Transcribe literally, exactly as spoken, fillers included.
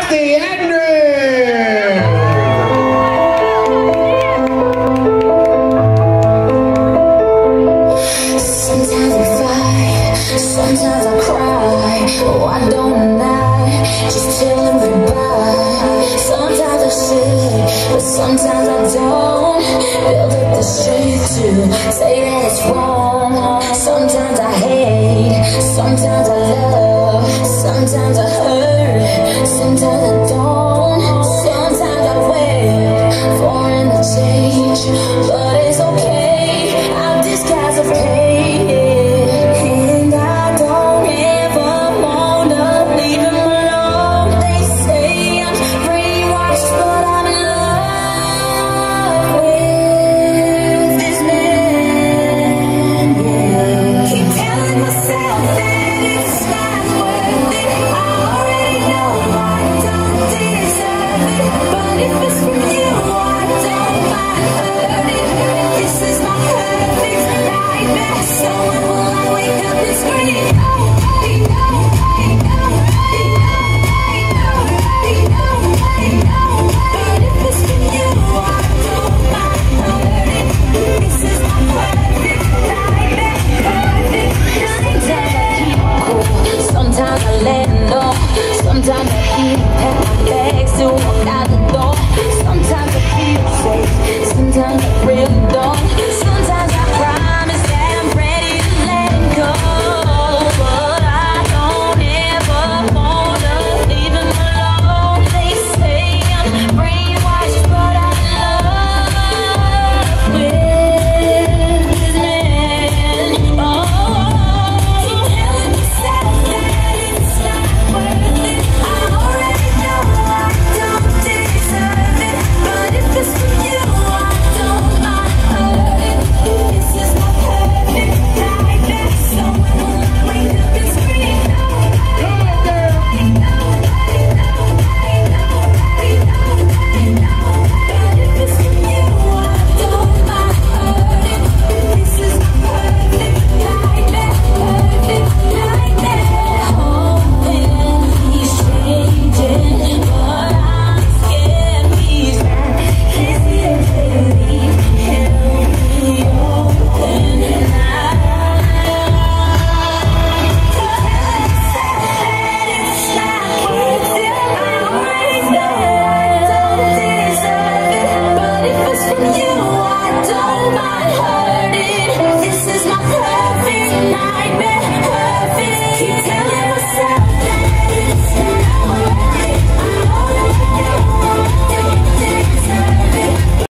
Sometimes I cry, oh I don't lie, just telling goodbye. Sometimes I should, but sometimes I don't. Build up the strength to say that it's wrong. Sometimes I hate, sometimes I love, sometimes I hurt, sometimes I don't. Sometimes I wait for him to change, but it's okay, I'll disguise the pain. Sometimes I let go, sometimes I keep at my legs to walk out the